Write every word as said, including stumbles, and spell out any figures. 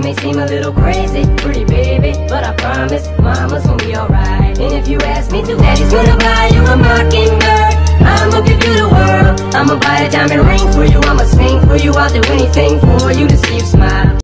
may seem a little crazy, pretty baby, but I promise mama's gonna be alright. And if you ask me to, daddy's gonna buy you a mockingbird. I'ma give you the world, I'ma buy a diamond ring for you, I'ma sing for you, I'll do anything for you to see you smile.